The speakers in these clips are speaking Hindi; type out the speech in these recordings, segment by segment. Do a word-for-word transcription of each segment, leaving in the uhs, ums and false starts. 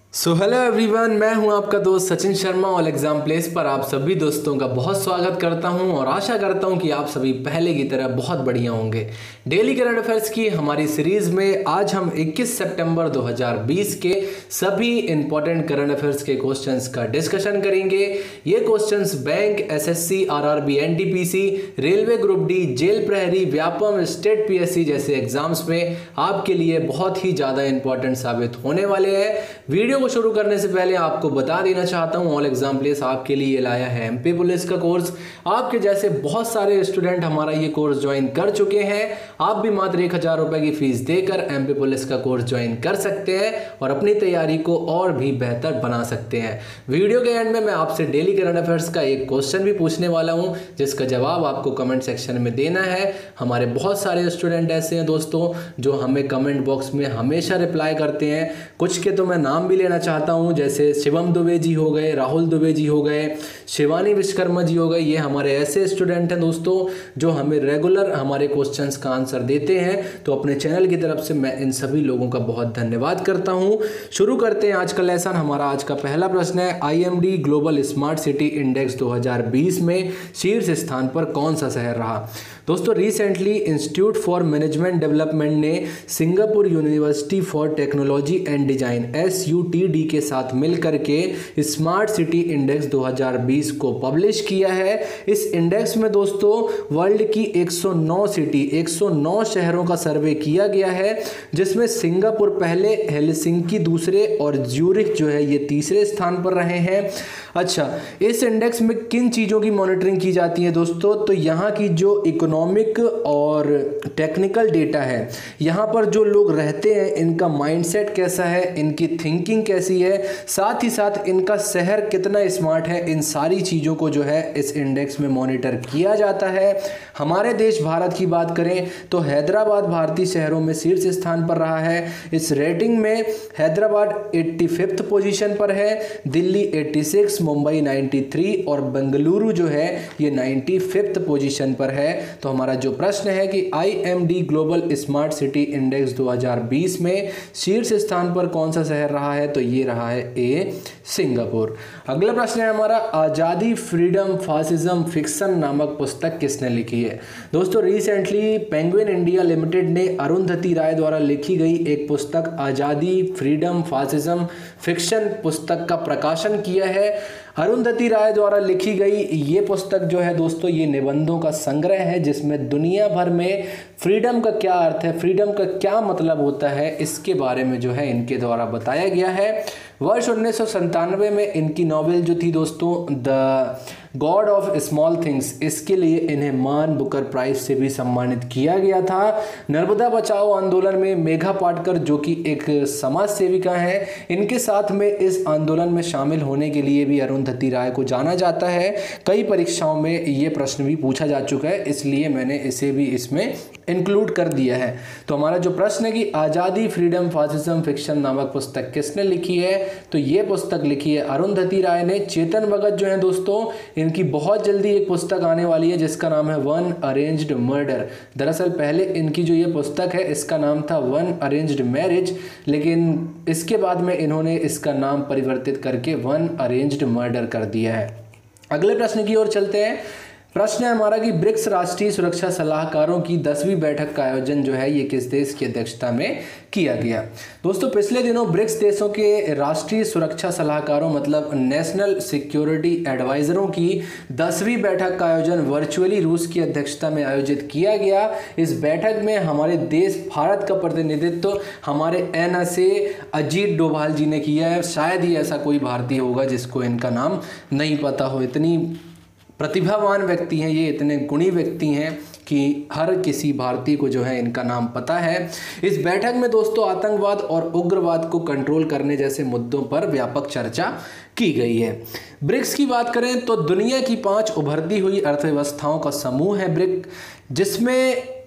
सो हेलो एवरीवन, मैं हूं आपका दोस्त सचिन शर्मा और एग्जाम प्लेस पर आप सभी दोस्तों का बहुत स्वागत करता हूं और आशा करता हूं कि आप सभी पहले की तरह बहुत बढ़िया होंगे। डेली करंट अफेयर्स की हमारी सीरीज में आज हम इक्कीस सितंबर दो हज़ार बीस के सभी इंपॉर्टेंट करंट अफेयर्स के क्वेश्चंस का डिस्कशन करेंगे। ये questions bank, SSC, RRB, NTPC, railway group D, jail प्रहरी, व्यापम, स्टेट पीएससी जैसे एग्जाम्स में आपके लिए बहुत ही ज्यादा इंपॉर्टेंट साबित होने वाले हैं। वीडियो को शुरू करने से पहले आपको बता देना चाहता हूं, ऑल एग्जाम प्लेस आपके लिए लाया है एमपी पुलिस का कोर्स। आपके जैसे बहुत सारे स्टूडेंट हमारा ये कोर्स ज्वाइन कर चुके हैं। आप भी मात्र एक हजार रुपए की फीस देकर एमपी पुलिस का कोर्स ज्वाइन कर सकते हैं और अपनी तैयारी को और भी बेहतर बना सकते हैं। वीडियो के एंड में मैं आपसे डेली करंट अफेयर्स का एक क्वेश्चन भी पूछने वाला हूं, जिसका जवाब आपको कमेंट सेक्शन में देना है। हमारे बहुत सारे स्टूडेंट ऐसे हैं दोस्तों जो हमें कमेंट बॉक्स में हमेशा रिप्लाई करते हैं। कुछ के तो मैं नाम भी लेना चाहता हूं, जैसे शिवम दुबे जी हो गए, राहुल दुबे जी हो गए, शिवानी विश्वकर्मा जी हो गए। ये हमारे ऐसे स्टूडेंट हैं दोस्तों जो हमें रेगुलर हमारे क्वेश्चंस का आंसर देते हैं। तो अपने चैनल की तरफ से मैं इन सभी लोगों का बहुत धन्यवाद करता हूं। शुरू करते हैं आज का लेसन। हमारा आज का पहला प्रश्न है, IMD global smart city index दो हज़ार बीस में शीर्ष स्थान पर कौन सा शहर रहा? दोस्तों, recently institute for management development ने Singapore university for technology and design S U T D के साथ मिलकर के स्मार्ट सिटी इंडेक्स दो हज़ार बीस को पब्लिश किया है। इस इंडेक्स में दोस्तों वर्ल्ड की एक सौ नौ सिटी एक सौ नौ शहरों का सर्वे किया गया है, जिसमें सिंगापुर पहले, हेलसिंकी दूसरे और ज्यूरिख जो है ये तीसरे स्थान पर रहे हैं। अच्छा, इस इंडेक्स में किन चीज़ों की मॉनिटरिंग की जाती है दोस्तों? तो यहाँ की जो इकोनॉमिक और टेक्निकल डेटा है, यहाँ पर जो लोग रहते हैं इनका माइंडसेट कैसा है, इनकी थिंकिंग कैसी है, साथ ही साथ इनका शहर कितना स्मार्ट है, इन सारी चीज़ों को जो है इस इंडेक्स में मॉनिटर किया जाता है। हमारे देश भारत की बात करें तो हैदराबाद भारतीय शहरों में शीर्ष स्थान पर रहा है। इस रेटिंग में हैदराबाद पचासीवीं पोजीशन पर है, दिल्ली छियासी, मुंबई तिरानवे और बेंगलुरु जो है ये पचानवे पोजीशन पर है। तो हमारा जो प्रश्न है कि IMD global smart city index दो हज़ार बीस में शीर्ष स्थान पर कौन सा शहर रहा है? तो ये रहा है ए, सिंगापुर। अगला प्रश्न है हमारा, आजादी, फ्रीडम, फासिज्म, फिक्शन नामक पुस्तक किसने लिखी है? दोस्तों, रिसेंटली पेंगुइन इंडिया लिमिटेड ने अरुंधति राय द्वारा लिखी गई एक पुस्तक आजादी, फ्रीडम, फासिज्म, फिक्शन पुस्तक का प्रकाशन किया है। अरुंधति राय द्वारा लिखी गई ये पुस्तक जो है दोस्तों ये निबंधों का संग्रह है, जिसमें दुनिया भर में फ्रीडम का क्या अर्थ है, फ्रीडम का क्या मतलब होता है, इसके बारे में जो है इनके द्वारा बताया गया है। वर्ष उन्नीस सौ संतानवे में इनकी नॉवेल जो थी दोस्तों the god of small things, इसके लिए इन्हें मान बुकर प्राइज से भी सम्मानित किया गया था। नर्मदा बचाओ आंदोलन में मेघा पाटकर जो कि एक समाज सेविका हैं, इनके साथ में इस आंदोलन में शामिल होने के लिए भी अरुंधति राय को जाना जाता है। कई परीक्षाओं में ये प्रश्न भी पूछा जा चुका है, इसलिए मैंने इसे भी इसमें इंक्लूड कर दिया है। तो हमारा जो प्रश्न है कि आज़ादी, फ्रीडम, फासिज्म, फिक्शन नामक पुस्तक किसने लिखी है? तो ये पुस्तक लिखी है अरुंधति राय ने। चेतन भगत जो है दोस्तों इनकी बहुत जल्दी एक पुस्तक आने वाली है जिसका नाम है वन अरेंज्ड मर्डर। दरअसल पहले इनकी जो ये पुस्तक है इसका नाम था वन अरेंज्ड मैरिज, लेकिन इसके बाद में इन्होंने इसका नाम परिवर्तित करके वन अरेंज्ड मर्डर कर दिया है। अगले प्रश्न की ओर चलते हैं। प्रश्न है हमारा कि ब्रिक्स राष्ट्रीय सुरक्षा सलाहकारों की दसवीं बैठक का आयोजन जो है ये किस देश की अध्यक्षता में किया गया? दोस्तों, पिछले दिनों ब्रिक्स देशों के राष्ट्रीय सुरक्षा सलाहकारों मतलब नेशनल सिक्योरिटी एडवाइजरों की दसवीं बैठक का आयोजन वर्चुअली रूस की अध्यक्षता में आयोजित किया गया। इस बैठक में हमारे देश भारत का प्रतिनिधित्व हमारे N S A Ajit Doval ji ने किया है। शायद ही ऐसा कोई भारतीय होगा जिसको इनका नाम नहीं पता हो। इतनी प्रतिभावान व्यक्ति हैं ये, इतने गुणी व्यक्ति हैं कि हर किसी भारतीय को जो है इनका नाम पता है। इस बैठक में दोस्तों आतंकवाद और उग्रवाद को कंट्रोल करने जैसे मुद्दों पर व्यापक चर्चा की गई है। ब्रिक्स की बात करें तो दुनिया की पांच उभरती हुई अर्थव्यवस्थाओं का समूह है ब्रिक, जिसमें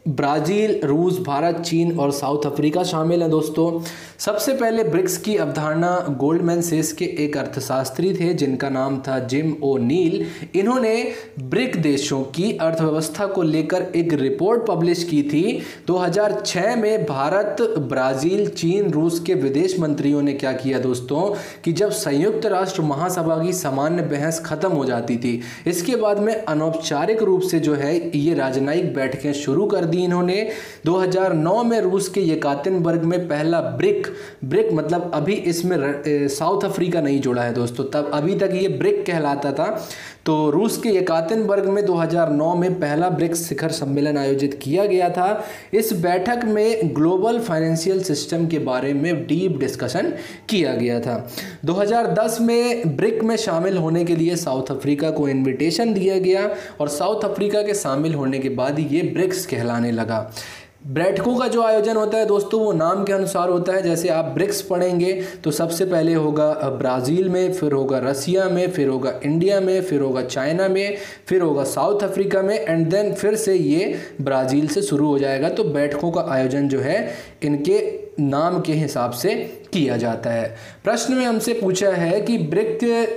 ब्राज़ील, रूस, भारत, चीन और साउथ अफ्रीका शामिल हैं दोस्तों। सबसे पहले ब्रिक्स की अवधारणा गोल्डमैन सेस के एक अर्थशास्त्री थे जिनका नाम था जिम ओ नील। इन्होंने ब्रिक देशों की अर्थव्यवस्था को लेकर एक रिपोर्ट पब्लिश की थी। दो हज़ार छह में भारत, ब्राज़ील, चीन, रूस के विदेश मंत्रियों ने क्या किया दोस्तों कि जब संयुक्त राष्ट्र महासभा की सामान्य बहस खत्म हो जाती थी, इसके बाद में अनौपचारिक रूप से जो है ये राजनयिक बैठकें शुरू कर दी इन्होंने। दो हज़ार नौ में रूस के येकातेरिनबर्ग में पहला ब्रिक ब्रिक मतलब अभी इसमें साउथ अफ्रीका नहीं जुड़ा है दोस्तों, तब अभी तक ये ब्रिक कहलाता था। तो रूस के येकातेरिनबर्ग में दो हज़ार नौ में पहला ब्रिक्स शिखर सम्मेलन आयोजित किया गया था। इस बैठक में ग्लोबल फाइनेंशियल सिस्टम के बारे में डीप डिस्कशन किया गया था। दो हज़ार दस में ब्रिक में शामिल होने के लिए साउथ अफ्रीका को इनविटेशन दिया गया और साउथ अफ्रीका के शामिल होने के बाद ही ये ब्रिक्स कहलाने लगा। बैठकों का जो आयोजन होता है दोस्तों वो नाम के अनुसार होता है। जैसे आप ब्रिक्स पढ़ेंगे तो सबसे पहले होगा ब्राज़ील में, फिर होगा रसिया में, फिर होगा इंडिया में, फिर होगा चाइना में, फिर होगा साउथ अफ्रीका में, एंड देन फिर से ये ब्राज़ील से शुरू हो जाएगा। तो बैठकों का आयोजन जो है इनके नाम के हिसाब से किया जाता है। प्रश्न में हमसे पूछा है कि ब्रिक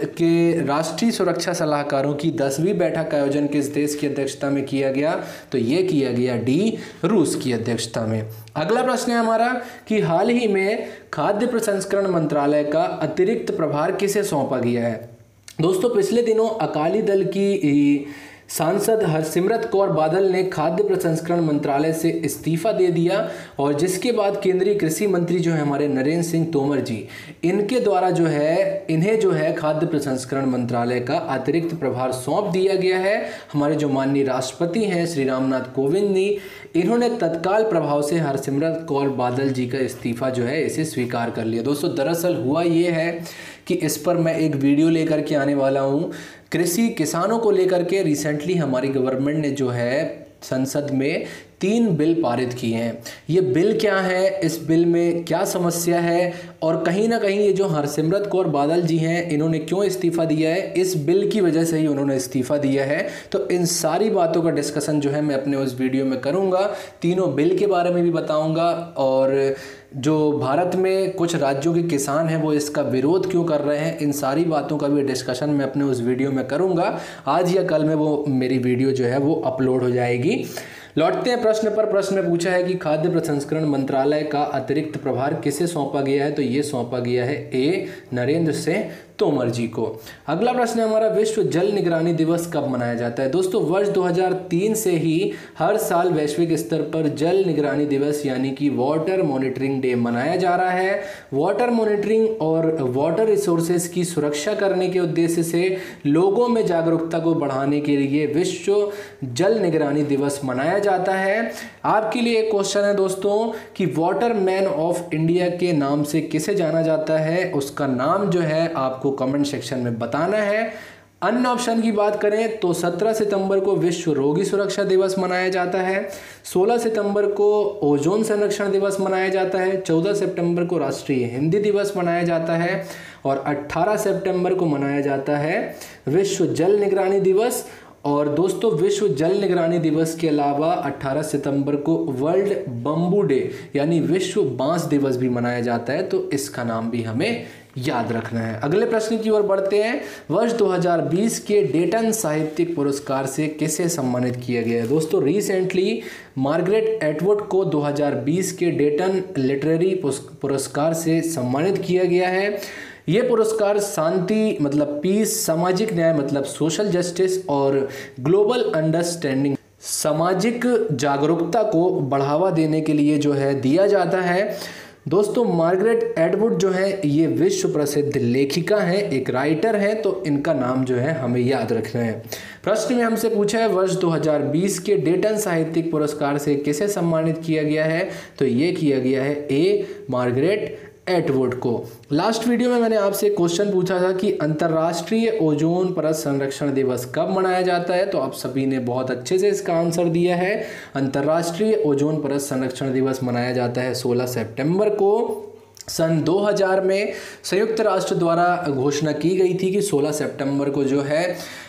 के राष्ट्रीय सुरक्षा सलाहकारों की दसवीं बैठक का आयोजन किस देश की अध्यक्षता में किया गया, तो ये किया गया डी, रूस की अध्यक्षता में। अगला प्रश्न है हमारा कि हाल ही में खाद्य प्रसंस्करण मंत्रालय का अतिरिक्त प्रभार किसे सौंपा गया है। दोस्तों पिछले दिनों अकाली दल की सांसद हरसिमरत कौर बादल ने खाद्य प्रसंस्करण मंत्रालय से इस्तीफा दे दिया और जिसके बाद केंद्रीय कृषि मंत्री जो है हमारे नरेंद्र सिंह तोमर जी, इनके द्वारा जो है इन्हें जो है खाद्य प्रसंस्करण मंत्रालय का अतिरिक्त प्रभार सौंप दिया गया है। हमारे जो माननीय राष्ट्रपति हैं श्री रामनाथ कोविंद ने इन्होंने तत्काल प्रभाव से हरसिमरत कौर बादल जी का इस्तीफा जो है इसे स्वीकार कर लिया। दोस्तों दरअसल हुआ ये है कि इस पर मैं एक वीडियो लेकर के आने वाला हूँ। कृषि किसानों को लेकर के रिसेंटली हमारी गवर्नमेंट ने जो है संसद में तीन बिल पारित किए हैं। ये बिल क्या है, इस बिल में क्या समस्या है और कहीं ना कहीं ये जो हरसिमरत कौर बादल जी हैं इन्होंने क्यों इस्तीफ़ा दिया है, इस बिल की वजह से ही उन्होंने इस्तीफ़ा दिया है। तो इन सारी बातों का डिस्कशन जो है मैं अपने उस वीडियो में करूँगा। तीनों बिल के बारे में भी बताऊँगा और जो भारत में कुछ राज्यों के किसान हैं वो इसका विरोध क्यों कर रहे हैं, इन सारी बातों का भी डिस्कशन मैं अपने उस वीडियो में करूँगा। आज या कल में वो मेरी वीडियो जो है वो अपलोड हो जाएगी। लौटते हैं प्रश्न पर। प्रश्न में पूछा है कि खाद्य प्रसंस्करण मंत्रालय का अतिरिक्त प्रभार किसे सौंपा गया है, तो ये सौंपा गया है ए, नरेंद्र सिंह तोमर जी को। अगला प्रश्न है हमारा विश्व जल निगरानी दिवस कब मनाया जाता है। दोस्तों वर्ष दो हज़ार तीन से ही हर साल वैश्विक स्तर पर जल निगरानी दिवस यानी कि वाटर मॉनिटरिंग डे मनाया जा रहा है। वाटर मॉनिटरिंग और वाटर रिसोर्सेज की सुरक्षा करने के उद्देश्य से लोगों में जागरूकता को बढ़ाने के लिए विश्व जल निगरानी दिवस मनाया जाता है। आपके लिए एक क्वेश्चन है दोस्तों कि वाटर मैन ऑफ इंडिया के नाम से किसे जाना जाता है, उसका नाम जो है आपको कमेंट सेक्शन में बताना है। अन्य ऑप्शन की बात करें तो सत्रह सितंबर को विश्व रोगी सुरक्षा दिवस मनाया जाता है, सोलह सितंबर को ओजोन संरक्षण दिवस मनाया जाता है, चौदह सितंबर को राष्ट्रीय हिंदी दिवस मनाया जाता है और अठारह सितंबर को मनाया जाता है विश्व जल निगरानी दिवस। और दोस्तों विश्व जल निगरानी दिवस के अलावा अठारह सितंबर को वर्ल्ड बम्बू डे यानी विश्व बांस दिवस भी मनाया जाता है, तो इसका नाम भी हमें याद रखना है। अगले प्रश्न की ओर बढ़ते हैं। वर्ष दो हज़ार बीस के डेटन साहित्यिक पुरस्कार से किसे सम्मानित किया गया है। दोस्तों रिसेंटली मार्गरेट एटवुड को दो हज़ार बीस के डेटन लिटरेरी पुरस्कार से सम्मानित किया गया है। ये पुरस्कार शांति मतलब पीस, सामाजिक न्याय मतलब सोशल जस्टिस और ग्लोबल अंडरस्टैंडिंग सामाजिक जागरूकता को बढ़ावा देने के लिए जो है दिया जाता है। दोस्तों मार्गरेट एटवुड जो है ये विश्व प्रसिद्ध लेखिका हैं, एक राइटर हैं, तो इनका नाम जो है हमें याद रखना है। प्रश्न में हमसे पूछा है वर्ष दो हज़ार बीस के डेटन साहित्यिक पुरस्कार से किसे सम्मानित किया गया है, तो ये किया गया है ए, मार्गरेट एटवुड को। लास्ट वीडियो में मैंने आपसे क्वेश्चन पूछा था कि अंतर्राष्ट्रीय ओजोन परत संरक्षण दिवस कब मनाया जाता है, तो आप सभी ने बहुत अच्छे से इसका आंसर दिया है। अंतर्राष्ट्रीय ओजोन परत संरक्षण दिवस मनाया जाता है सोलह सितंबर को। सन दो हज़ार में संयुक्त राष्ट्र द्वारा घोषणा की गई थी कि सोलह सितंबर को जो है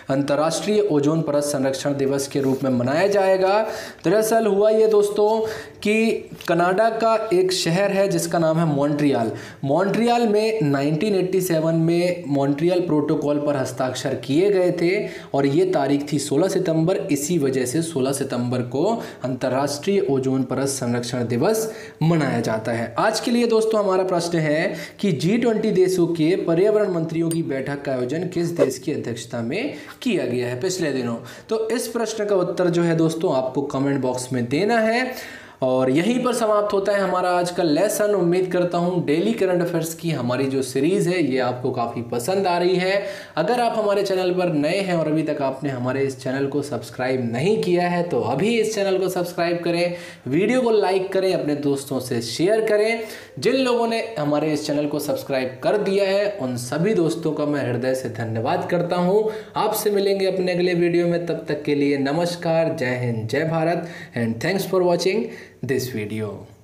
अंतर्राष्ट्रीय ओजोन परत संरक्षण दिवस के रूप में मनाया जाएगा। दरअसल हुआ ये दोस्तों कि कनाडा का एक शहर है जिसका नाम है मॉन्ट्रियल। मॉन्ट्रियल में नाइनटीन एटी सेवन में मॉन्ट्रियल प्रोटोकॉल पर हस्ताक्षर किए गए थे और ये तारीख थी सोलह सितंबर। इसी वजह से सोलह सितंबर को अंतर्राष्ट्रीय ओजोन परत संरक्षण दिवस मनाया जाता है। आज के लिए दोस्तों हमारा प्रश्न है कि जी ट्वेंटी देशों के पर्यावरण मंत्रियों की बैठक का आयोजन किस देश की अध्यक्षता में किया गया है पिछले दिनों। तो इस प्रश्न का उत्तर जो है दोस्तों आपको कमेंट बॉक्स में देना है। और यहीं पर समाप्त होता है हमारा आज का लेसन। उम्मीद करता हूँ डेली करंट अफेयर्स की हमारी जो सीरीज़ है ये आपको काफ़ी पसंद आ रही है। अगर आप हमारे चैनल पर नए हैं और अभी तक आपने हमारे इस चैनल को सब्सक्राइब नहीं किया है तो अभी इस चैनल को सब्सक्राइब करें, वीडियो को लाइक करें, अपने दोस्तों से शेयर करें। जिन लोगों ने हमारे इस चैनल को सब्सक्राइब कर दिया है उन सभी दोस्तों का मैं हृदय से धन्यवाद करता हूँ। आपसे मिलेंगे अपने अगले वीडियो में, तब तक के लिए नमस्कार, जय हिंद, जय Bharat and thanks for watching this video।